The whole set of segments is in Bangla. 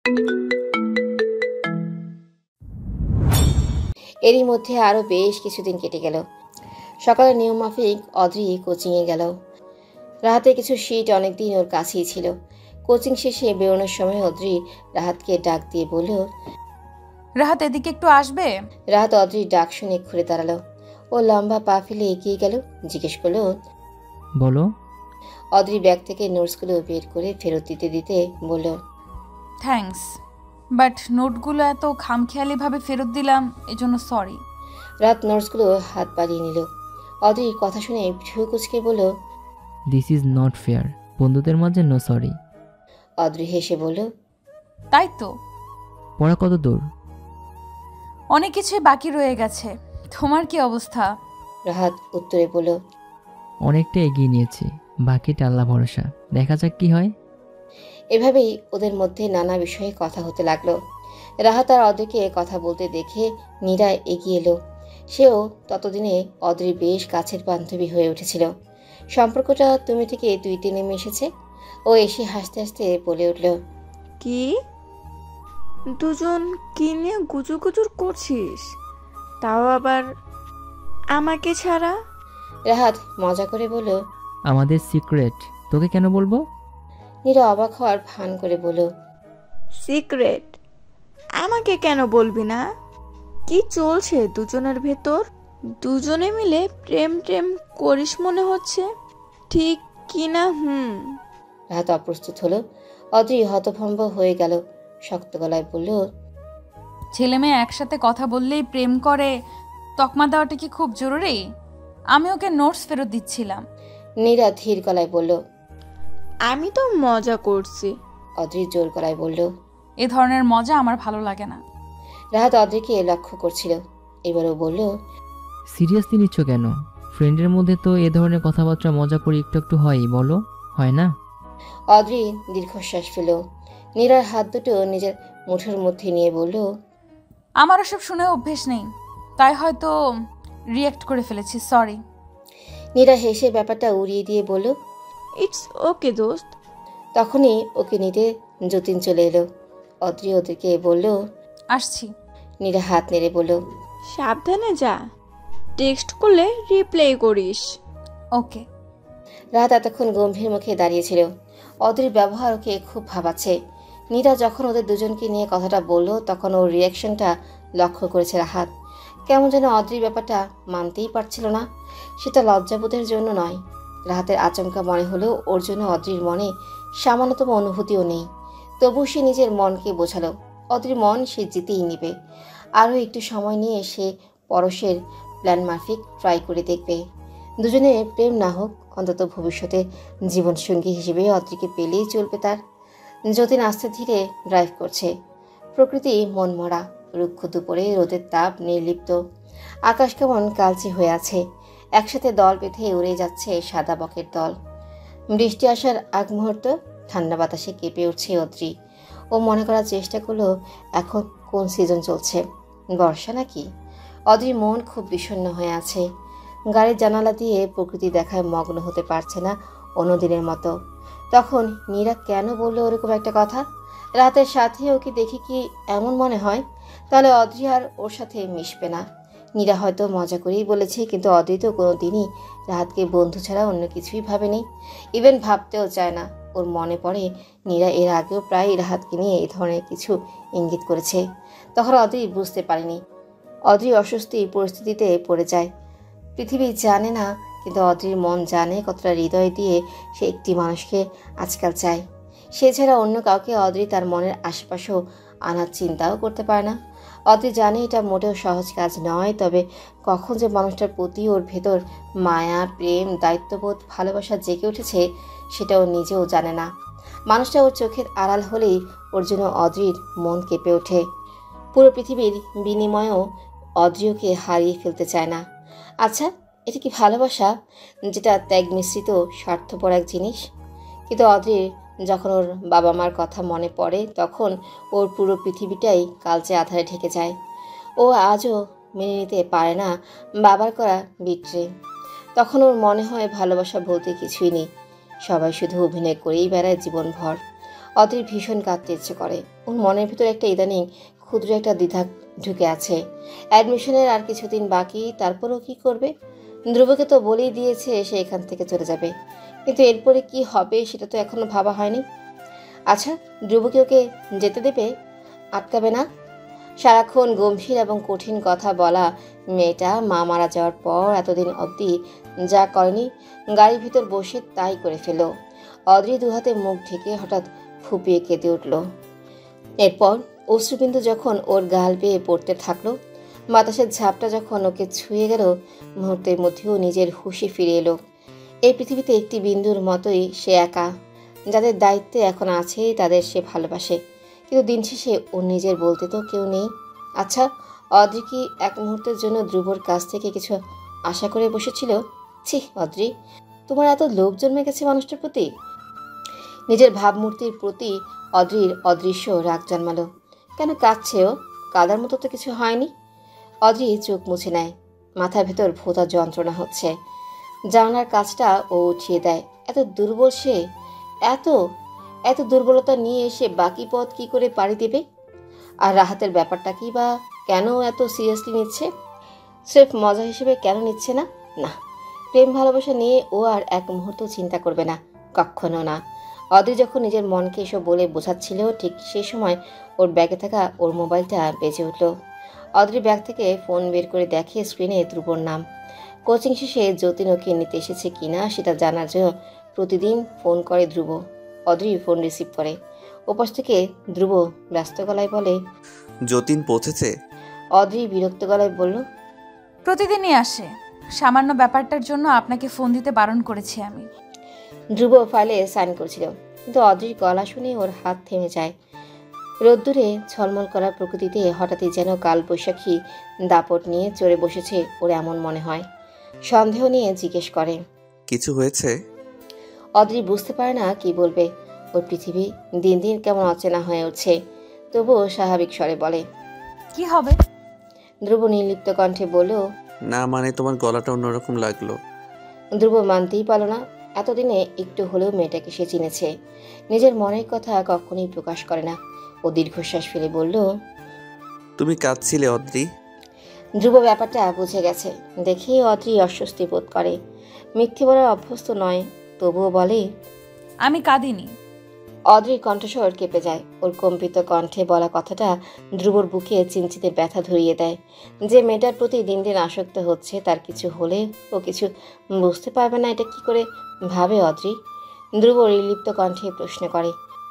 এরই মধ্যে আরও বেশ কিছুদিন কেটে গেল। সকালে নিয়মমাফিক অদ্রি কোচিংয়ে গেল। রাহাতের কিছু শিট অনেকদিন ওর কাছেই ছিল। কোচিং শেষে বেরোনোর সময় অদ্রি রাহাতকে ডাক দিয়ে বলল, রাহাত এদিকে একটু আসবে? রাহাত অদ্রির ডাক শুনে ঘুরে দাঁড়ালো। ও লম্বা পা ফেলে এগিয়ে গেল। জিজ্ঞেস করলো, বলো। অদ্রি ব্যাগ থেকে নোটসগুলো বের করে ফেরত দিতে দিতে বলল, থ্যাঙ্কস, বাট নোটগুলো এত খামখেয়ালিভাবে ফেরত দিলাম, এজন্য সরি। রাত নোটসগুলো হাত বাড়িয়ে নিল। অদ্রির কথা শুনে ভ্রু কুঁচকে বলল, দিস ইজ নট ফেয়ার। বন্ধুদের মাঝে নো সরি। অদ্রি হেসে বলল, তাই তো, পড়া কত দূর? অনেক কিছুই বাকি রয়ে গেছে। তোমার কি অবস্থা? রাহাত উত্তরে বলল, অনেকটা এগিয়ে নিয়েছি, বাকিটা আল্লাহ ভরসা, দেখা যাক কি হয়। এভাবেই ওদের মধ্যে নানা বিষয়ে কথা হতে লাগলো। রাহাত আর অদ্রিকে কথা বলতে দেখে নীরা এগিয়ে এলো। সেও ততদিনে অদ্রির বেশ কাছের বান্ধবী হয়ে উঠেছিল। সম্পর্কটা তুমি থেকে তুইতে নেমে এসেছে। ও এসে হাসতে হাসতে বলে উঠল, কি দুজন কি নিয়ে গুজুগুজুর করছিস, তাও আবার আমাকে ছাড়া? রাহাত মজা করে বলল, আমাদের সিক্রেট তোকে কেন বলবো? নীরা অবাক হওয়ার ভান করে বলল, সিক্রেট আমাকে কেন বলবি না? কি চলছে দুজনের ভেতর? দুজনে মিলে প্রেম টেম করিস মনে হচ্ছে, ঠিক কি না? রাহাত অপ্রস্তুত হলো। অদ্রি হতভম্ব হয়ে গেল। শক্ত গলায় বলল, ছেলে মেয়ে একসাথে কথা বললেই প্রেম করে, তকমা দেওয়াটা কি খুব জরুরি? আমি ওকে নোটস ফেরত দিচ্ছিলাম। নীরা ধীর গলায় বলল, আমি তো মজা করছি। অদ্রি জোর গলায় বলল। এ ধরনের মজা আমার ভালো লাগে না। রাহাত অদ্রিকে লক্ষ্য করছিল। এবারও বলল, সিরিয়াসলি নিচ্ছ কেন? ফ্রেন্ডের মধ্যে তো এ ধরনের কথাবার্তা মজা করে একটু একটু হয়ই, বলো, হয় না? অদ্রি দীর্ঘশ্বাস ফেল। নীরার হাত দুটো নিজের মুঠোর মধ্যে নিয়ে বলল, আমার ওসব শুনে অভ্যেস নেই, তাই হয়তো রিয়্যাক্ট করে ফেলেছি, সরি। নীরা হেসে ব্যাপারটা উড়িয়ে দিয়ে বলল, ইটস ওকে দোস্ত। তখনই ওকে নিতে যতীন চলে এলো। অদ্রি ওদেরকে বলল, আসছি। নীরা হাত নেড়ে বলল, সাবধানে যা, টেক্সট করলে রিপ্লাই করিস। ওকে। রাত এতক্ষণ গম্ভীর মুখে দাঁড়িয়েছিল। অদ্রির ব্যবহার ওকে খুব ভাবাচ্ছে। নীরা যখন ওদের দুজনকে নিয়ে কথাটা বলল তখন ওর রিয়াকশনটা লক্ষ্য করেছে রাহাত। কেমন যেন অদ্রির ব্যাপারটা মানতেই পারছিল না। সেটা লজ্জাবোধের জন্য নয়, রাহাতের আচমকা মনে হলেও ওর জন্য অদ্রির মনে সামান্যতম অনুভূতিও নেই। তবু সে নিজের মনকে বোঝালো অদ্রির মন সে জিতেই নেবে। আরও একটু সময় নিয়ে সে পরশের প্ল্যান মাফিক ট্রাই করে দেখবে। দুজনে প্রেম না হোক, অন্তত ভবিষ্যতে জীবনসঙ্গী হিসেবে অদ্রিকে পেলেই চলবে তার। যতীন আস্তে ধীরে ড্রাইভ করছে। প্রকৃতি মনমরা, রুক্ষ দুপুরে রোদের তাপ নির্লিপ্ত। আকাশ কেমন কালচে হয়ে আছে। একসাথে দল বেঁধে উড়ে যাচ্ছে সাদা বকের দল। বৃষ্টি আসার আগ মুহূর্ত, ঠান্ডা বাতাসে কেঁপে উঠছে অদ্রি। ও মনে করার চেষ্টা করলো এখন কোন সিজন চলছে, বর্ষা নাকি। অদ্রির মন খুব বিষণ্ণ হয়ে আছে। গাড়ির জানালা দিয়ে প্রকৃতি দেখায় মগ্ন হতে পারছে না অন্যদিনের মতো। তখন নীরা কেন বললো ওরকম একটা কথা? রাতের সাথে ওকে দেখে কি এমন মনে হয়? তাহলে অদ্রি আর ওর সাথে মিশবে না। নীরা হয়তো মজা করেই বলেছে, কিন্তু অদ্রি তো কোনো দিনই রাহাতকে বন্ধু ছাড়া অন্য কিছুই ভাবেনি, ইভেন ভাবতেও চায় না। ওর মনে পড়ে নীরা এর আগেও প্রায় রাহাতকে নিয়ে এই ধরনের কিছু ইঙ্গিত করেছে। তখন অদ্রি বুঝতে পারেনি। অদ্রি অস্বস্তি পরিস্থিতিতে পড়ে যায়। পৃথিবী জানে না, কিন্তু অদ্রির মন জানে কতটা হৃদয় দিয়ে সে একটি মানুষকে আজকাল চায়। সে ছাড়া অন্য কাউকে অদ্রি তার মনের আশেপাশেও আনার চিন্তাও করতে পারে না। অদ্রি জানে এটা মোটেও সহজ কাজ নয়, তবে কখন যে মানুষটার প্রতি ওর ভেতর মায়া, প্রেম, দায়িত্ববোধ, ভালোবাসা জেগে উঠেছে সেটা ও নিজেও জানে না। মানুষটা ওর চোখের আড়াল হলেই ওর জন্য অদ্রির মন কেঁপে ওঠে। পুরো পৃথিবীর বিনিময়েও অদ্রিওকে হারিয়ে ফেলতে চায় না। আচ্ছা, এটা কি ভালোবাসা, যেটা ত্যাগ মিশ্রিত স্বার্থপর এক জিনিস? কিন্তু অদ্রির যখন ওর বাবা মার কথা মনে পড়ে তখন ওর পুরো পৃথিবীটাই কালচে আধারে ঢেকে যায়। ও আজও মেনে নিতে পারে না বাবার করা বিট্রে। তখন ওর মনে হয় ভালোবাসা বলতে কিছুই নেই, সবাই শুধু অভিনয় করেই বেড়ায় জীবনভর। অধীর ভীষণ কাঁদতে ইচ্ছে করে। ওর মনের ভিতরে একটা ইদানিং ক্ষুদ্র একটা দ্বিধা ঢুকে আছে। অ্যাডমিশনের আর কিছুদিন বাকি, তারপরেও কি করবে? ধ্রুবকে তো বলেই দিয়েছে সে এখান থেকে চলে যাবে, কিন্তু এরপরে কি হবে সেটা তো এখনো ভাবা হয়নি। আচ্ছা, ধ্রুবকে ওকে যেতে দেবে? আটকাবে না? সারাক্ষণ গম্ভীর এবং কঠিন কথা বলা মেয়েটা মা মারা যাওয়ার পর এতদিন অবধি যা করেনি, গাড়ির ভিতর বসে তাই করে ফেল। অদ্রি দুহাতে মুখ ঢেকে হঠাৎ ফুপিয়ে কেঁদে উঠল। এরপর অশ্রুবিন্দু যখন ওর গাল বেয়ে পড়তে থাকলো, বাতাসের ঝাপটা যখন ওকে ছুঁয়ে গেল, মুহূর্তের মধ্যেও নিজের হুঁশে ফিরে এলো। এই পৃথিবীতে একটি বিন্দুর মতোই সে একা। যাদের দায়িত্বে এখন আছে তাদের সে ভালোবাসে, কিন্তু দিন শেষে ওর নিজের বলতে তো কেউ নেই। আচ্ছা, অদ্রি কি এক মুহূর্তের জন্য ধ্রুবর কাছ থেকে কিছু আশা করে বসেছিল? ছি অদ্রি, তোমার এত লোভ জন্মে গেছে মানুষটার প্রতি। নিজের ভাবমূর্তির প্রতি অদ্রির অদৃশ্য রাগ জন্মালো। কেন কাঁদছে ও? কাদার মতো তো কিছু হয়নি। অদ্রি চোখ মুছে নেয়। মাথার ভেতর ভোঁতা যন্ত্রণা হচ্ছে। জানলার কাজটা ও উঠিয়ে দেয়। এত দুর্বল সে, এত এত দুর্বলতা নিয়ে সে বাকি পথ কি করে পাড়ি দেবে? আর রাহাতের ব্যাপারটা কি বা কেন এত সিরিয়াসলি নিচ্ছে? স্রেফ মজা হিসেবে কেন নিচ্ছে না? না, প্রেম ভালোবাসা নিয়ে ও আর এক মুহূর্ত চিন্তা করবে না, কখনো না। অদ্রি যখন নিজের মনকে এসব বলে বোঝাচ্ছিল, ঠিক সেই সময় ওর ব্যাগে থাকা ওর মোবাইলটা বেজে উঠল। অদ্রি ব্যাগ থেকে ফোন বের করে দেখে স্ক্রিনে ধ্রুবর নাম। কোচিং শেষে যতীন ওকে নিতে এসেছে কিনা সেটা জানার জন্য প্রতিদিন ফোন করে ধ্রুব। অদ্রি ফোন রিসিভ করে। ওপাশ থেকে ধ্রুব ব্যস্ত গলায় বলে, যতীন পৌঁছেছে? অদ্রি বিরক্ত গলায় বলল, প্রতিদিনই আসে। সামান্য ব্যাপারটার জন্য আপনাকে ফোন দিতে বারণ করেছি আমি। ধ্রুব ফাইলে সাইন করছিল, কিন্তু অদ্রির গলা শুনে ওর হাত থেমে যায়। রোদ্দুরে ঝলমল করা প্রকৃতিতে হঠাৎই যেন কালবৈশাখী দাপট নিয়ে চড়ে বসেছে ওর এমন মনে হয়। সন্দেহ নিয়ে জিজ্ঞেস করে, কিছু হয়েছে? অদ্রি বুঝতে পারে না কি বলবে। ওর পৃথিবী দিন দিন কেমন অচেনা হয়ে উঠছে। তবুও স্বাভাবিক স্বরে বলে, কি হবে? ধ্রুব নির্লিপ্ত কণ্ঠে বলল, না মানে তোমার গলাটা অন্যরকম লাগলো। ধ্রুব মানতেই পারল না। এতদিনে একটু হলেও মেয়েটাকে সে চিনেছে। নিজের মনের কথা কখনোই প্রকাশ করে না। ও দীর্ঘশ্বাস ফেলে বলল, তুমি কাঁদছিলে অদ্রি? ধ্রুব ব্যাপারটা বুঝে গেছে দেখেই অদ্রি অস্বস্তি বোধ করে। মিথ্যে বলার অভ্যস্ত নয়, তবুও বলে, আমি কাঁদিনি। অদ্রির কণ্ঠস্বর কেঁপে যায়। ওর কম্পিত কণ্ঠে বলা কথাটা ধ্রুবর বুকে চিনচিতে ব্যথা ধরিয়ে দেয়। যে মেয়েটার প্রতি দিন দিন আসক্ত হচ্ছে, তার কিছু হলে ও কিছু বুঝতে পারবে না, এটা কি করে ভাবে অদ্রি? ধ্রুব নির্লিপ্ত কণ্ঠে প্রশ্ন করে,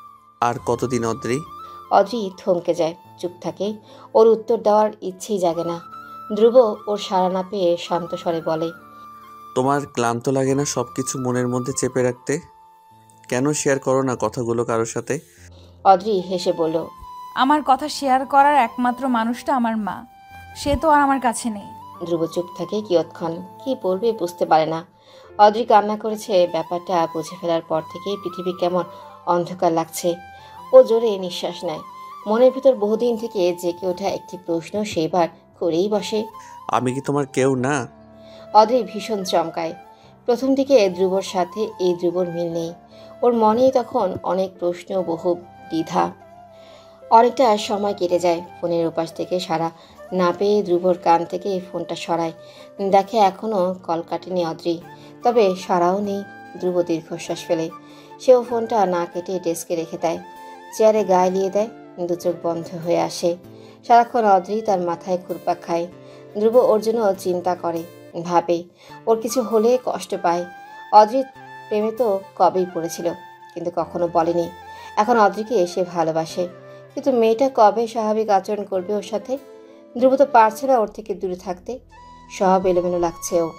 আর কতদিন অদ্রি? অদ্রি থমকে যায়, চুপ থাকে। ওর উত্তর দেওয়ার ইচ্ছেই জাগে না। ধ্রুব ওর সাড়া না পেয়ে শান্ত স্বরে বলে, তোমার ক্লান্ত লাগে না সবকিছু মনের মধ্যে চেপে রাখতে? কেন শেয়ার করো না কথাগুলো কারোর সাথে? অদ্রি হেসে বলল, আমার কথা শেয়ার করার একমাত্র মানুষটা আমার মা। সে তো আর আমার কাছে নেই। ধ্রুব চুপ থাকে কিয়ৎক্ষণ, কি বলবে বুঝতে পারে না। অদ্রি কান্না করেছে। ব্যাপারটা বুঝে ফেলার পর থেকেই পৃথিবী কেমন অন্ধকার লাগছে। ও জোরে নিঃশ্বাস নেয়। মনের ভিতর বহুদিন থেকে জেগে ওঠা একটি প্রশ্ন সেইবার করেই বসে, আমি কি তোমার কেউ না? অদ্রি ভীষণ চমকায়। প্রথম দিকে ধ্রুবর সাথে এই ধ্রুবর মিল নেই। ওর মনে তখন অনেক প্রশ্ন, বহু দ্বিধা। অনেকটা সময় কেটে যায়। ফোনের ওপাশ থেকে সারা না পেয়ে ধ্রুবর কান থেকে ফোনটা সরায়। দেখে এখনও কল কাটেনি অদ্রি, তবে সারাও নেই। ধ্রুব দীর্ঘশ্বাস ফেলে। সেও ফোনটা না কেটে ডেস্কে রেখে দেয়, চেয়ারে গায়ে দিয়ে দেয়। দু চোখ বন্ধ হয়ে আসে। সারাক্ষণ অদ্রি তার মাথায় ঘুরপাক খায়। ধ্রুব ওর জন্য চিন্তা করে, ভাবে, ওর কিছু হলে কষ্ট পায়। অদ্রির প্রেমে তো কবেই পড়েছিল, কিন্তু কখনো বলেনি এখন অদ্রিকে সে ভালোবাসে। কিন্তু মেয়েটা কবে স্বাভাবিক আচরণ করবে ওর সাথে? ধ্রুব তো পারছে না ওর থেকে দূরে থাকতে। সব এলোমেলো লাগছে ও।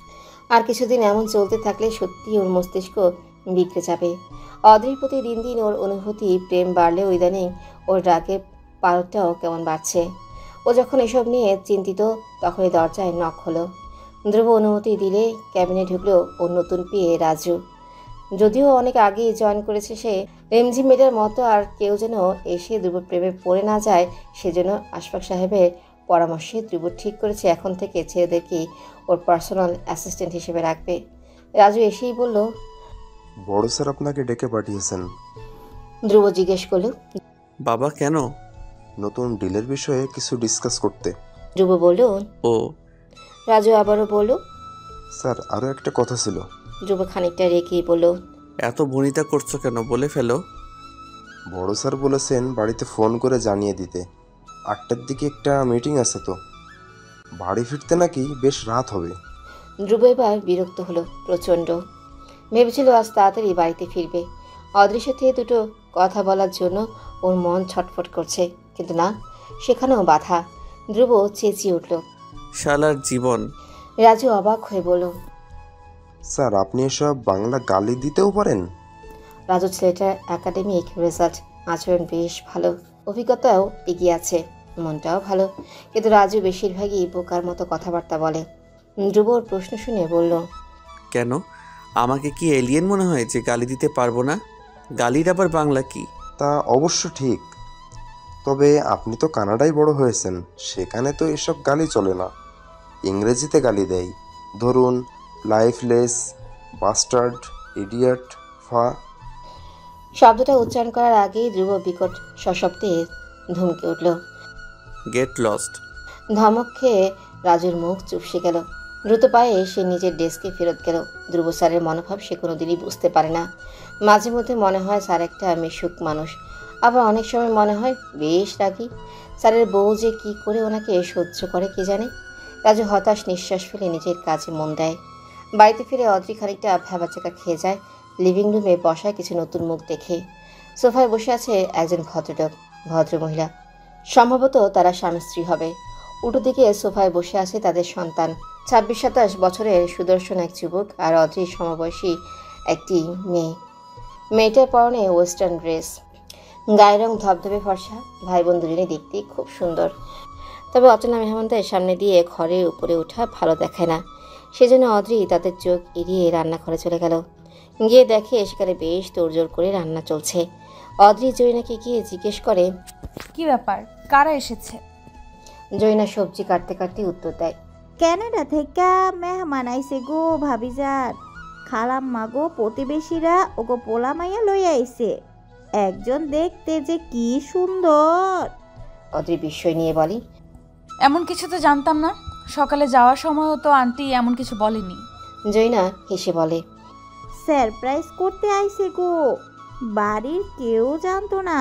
আর কিছুদিন এমন চলতে থাকলে সত্যি ওর মস্তিষ্ক বিগড়ে যাবে। অদ্রির প্রতি দিন দিন ওর অনুভূতি, প্রেম বাড়লেও ইদানিং ওর রাগের পারদটাও কেমন বাড়ছে। ও যখন এসব নিয়ে চিন্তিত, তখনই দরজায় নক হলো। ধ্রুব অনুমতি দিলে ক্যাবিনে ঢুকলো ওর নতুন পেয়ে রাজু। যদিও অনেক আগেই জয়েন করেছে সে, রেমজি মেয়েটার মতো আর কেউ যেন এসে ধ্রুব প্রেমে পড়ে না যায়, সেজন্য আশফাক সাহেবের পরামর্শে ধ্রুব ঠিক করেছে এখন থেকে ছেলেদেরকেই ওর পার্সোনাল অ্যাসিস্ট্যান্ট হিসেবে রাখবে। রাজু এসেই বলল, বড় স্যার আপনাকে ডেকে পাঠিয়েছেন। ধ্রুব জিজ্ঞেস করলো। বাবা কেন? নতুন ডিলের বিষয়ে কিছু ডিসকাস করতে। ধ্রুব বলল। ও রাজু আবারও বলল। স্যার আরও একটা কথা ছিল। ধ্রুব খানিকটা রেখেই বলল। এত ভনিতা করছো কেন, বলে ফেলো। বড় স্যার বলেছেন বাড়িতে ফোন করে জানিয়ে দিতে। 8টার দিকে একটা মিটিং আছে, তো বাড়ি ফিরতে নাকি বেশ রাত হবে। ধ্রুব এবার বিরক্ত হলো প্রচণ্ড। ভেবেছিল আজ তাড়াতাড়ি বাড়িতে ফিরবে। অদৃশ্য থেকে দুটো কথা বলার জন্য ওর মন ছটফট করছে, কিন্তু না, সেখানেও বাধা। ধ্রুব চেঁচিয়ে উঠল। শালার জীবন। রাজু অবাক হয়ে বলল। স্যার আপনি এসব বাংলা গালি দিতেও পারেন? রাজু ছেলেটার একাডেমিক রেজাল্ট, আচরণ বেশ ভালো, অভিজ্ঞতাও এগিয়ে আছে, মনটাও ভালো, কিন্তু রাজু বেশিরভাগই বোকার মতো কথাবার্তা বলে। ধ্রুবর প্রশ্ন শুনে বলল। কেন? আমাকে কি এলিয়েন মনে হয় যে গালি দিতে পারবো না? গালির আবার বাংলা কি? তা অবশ্য ঠিক, তবে আপনি তো কানাডায় বড় হয়েছেন, সেখানে তো এসব গালি চলে না। ইংরেজিতে গালি দেয়, ধরুন লাইফলেস, বাস্টার্ড, ইডিয়ট, ফা। শব্দটা উচ্চারণ করার আগেই ধ্রুব বিকট সশব্দে ধমকে উঠল। Get lost. ধমক খেয়ে রাজুর মুখ চুপসে গেল। দ্রুত পায়ে সে নিজের ডেস্কে ফেরত গেল। ধ্রুব স্যারের মনোভাব সে কোনোদিনই বুঝতে পারে না। মাঝে মধ্যে মনে হয় স্যার একটা মিশুক মানুষ, আবার অনেক সময় মনে হয় বেশ রাগী। স্যারের বউ যে কি করে ওনাকে সহ্য করে কে জানে। রাজু হতাশ নিঃশ্বাস ফেলে নিজের কাজে মন দেয়। বাড়িতে ফিরে অদ্রি খানিকটা ভ্যাবাচাকা খেয়ে যায়। লিভিং রুমে বসায় কিছু নতুন মুখ দেখে। সোফায় বসে আছে একজন ভদ্রলোক, ভদ্রমহিলা, সম্ভবত তারা স্বামী স্ত্রী হবে। উল্টো দিকে সোফায় বসে আছে তাদের সন্তান, 26-27 বছরের সুদর্শন এক যুবক আর অদ্রির সমবয়সী একটি মেয়ে। মেয়েটার পরনে ওয়েস্টার্ন ড্রেস, গায়ের রং ধবধবে ফর্সা। ভাই বোন দুজনেই দেখতে খুব সুন্দর, তবে অচেনা মেহমানদের সামনে দিয়ে ঘরের উপরে ওঠা ভালো দেখায় না। সেজন্য অদ্রি তাদের চোখ এড়িয়ে রান্নাঘরে চলে গেল। গিয়ে দেখে সেখানে বেশ তোড়জোড় করে রান্না চলছে। অদ্রি জৈনাকে গিয়ে জিজ্ঞেস করে, কি ব্যাপার, কারা এসেছে? জৈনা সবজি কাটতে কাটতে উত্তর দেয়। ক্যানাডা থেকে মেহমান আইছে গো ভাবিজান, খালাম্মা গো প্রতিবেশীরা ওগো পোলা মাইয়া লই আইছে। একজন দেখতে যে কি সুন্দর। অদ্রি বিস্ময় নিয়ে বলে। এমন কিছু তো জানতাম না, সকালে যাওয়ার সময়ও তো আন্টি এমন কিছু বলেনি। জৈনা হেসে বলে, সারপ্রাইজ করতে আইছে গো, বাড়ির কেউ জানতো না।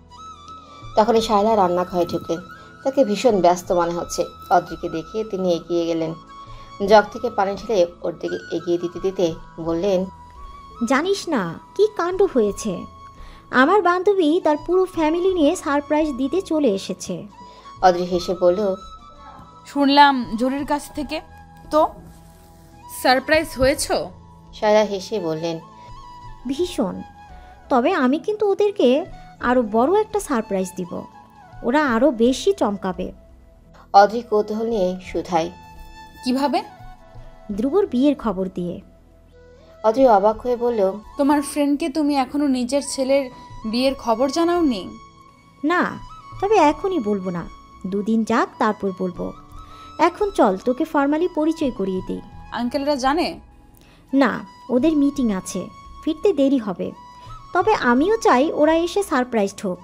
তখনই শায়লা রান্নাঘরে ঢুকলেন। তাকে ভীষণ ব্যস্ত মনে হচ্ছে। অদ্রিকে দেখে তিনি এগিয়ে গেলেন, জগ থেকে পানি ঢেলে ওর দিকে এগিয়ে দিতে দিতে বললেন, জানিস না কি কাণ্ড হয়েছে, আমার বান্ধবী তার পুরো ফ্যামিলি নিয়ে সারপ্রাইজ দিতে চলে এসেছে। অদ্রি হেসে বলল, শুনলাম জরির কাছ থেকে, তো সারপ্রাইজ হয়েছো? শায়লা হেসে বললেন, ভীষণ, তবে আমি কিন্তু ওদেরকে আরও বড় একটা সারপ্রাইজ দিব, ওরা আরও বেশি চমকাবে। অদ্রি কৌতূহল নিয়ে শুধায়, কিভাবে? ধ্রুবর বিয়ের খবর দিয়ে। অদ্রি অবাক হয়ে বলল, তোমার ফ্রেন্ডকে তুমি এখনো নিজের ছেলের বিয়ের খবর জানাওনি? না, তবে এখনই বলবো না, দুদিন যাক তারপর বলবো। এখন চল তোকে ফর্মালি পরিচয় করিয়ে দিই। আঙ্কেলরা জানে? না, ওদের মিটিং আছে, ফিরতে দেরি হবে, তবে আমিও চাই ওরা এসে সারপ্রাইজ হোক।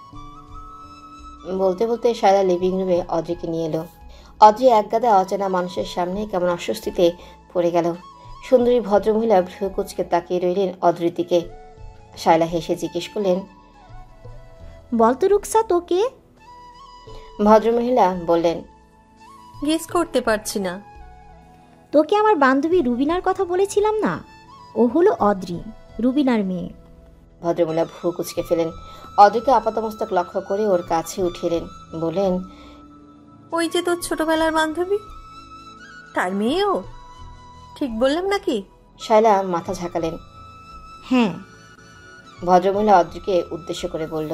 বলতে বলতে শায়লা লিভিং রুমে অদ্রিকে নিয়ে এলো। অদ্রি একগাদা অচেনা মানুষের সামনে কেমন অস্বস্তিতে পড়ে গেল। সুন্দরী ভদ্রমহিলা ভ্রু কুচকে তাকিয়ে রইলেন অদ্রির দিকে। শায়লা হেসে জিজ্ঞেস করলেন, বলতো রুকসা তোকে? ভদ্রমহিলা বললেন, গেস করতে পারছি না। তোকে আমার বান্ধবী রুবিনার কথা বলেছিলাম না, ও হলো অদ্রি, রুবিনার মেয়ে। ভদ্রমহিলা ভ্রু কুচকে ফেলেন। অদ্রিকে আপাতমস্তক লক্ষ্য করে ওর কাছে উঠে এলেন, বললেন, ওই যে তোর ছোটবেলার বান্ধবী, তার মেয়েও? ঠিক বললাম নাকি? শায়লা মাথা ঝাঁকালেন। হ্যাঁ। ভদ্রমহিলা অদ্রিকে উদ্দেশ্য করে বলল,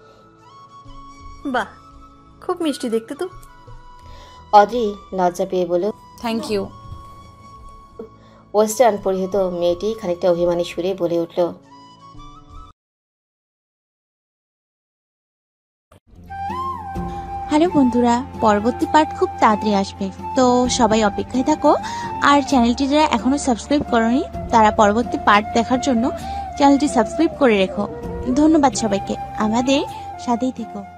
বাহ, খুব মিষ্টি দেখতে তো। অদ্রি লজ্জা পেয়ে বলল, থ্যাংক ইউ। ওয়েস্টার্ন পরিহিত মেয়েটি খানিকটা অভিমানী সুরে বলে উঠল, হ্যালো বন্ধুরা, পরবর্তী পার্ট খুব তাড়াতাড়ি আসবে, তো সবাই অপেক্ষায় থাকো। আর চ্যানেলটি যারা এখনো সাবস্ক্রাইব করোনি তারা পরবর্তী পার্ট দেখার জন্য চ্যানেলটি সাবস্ক্রাইব করে রেখো। ধন্যবাদ সবাইকে, আমাদের সাথেই থেকো।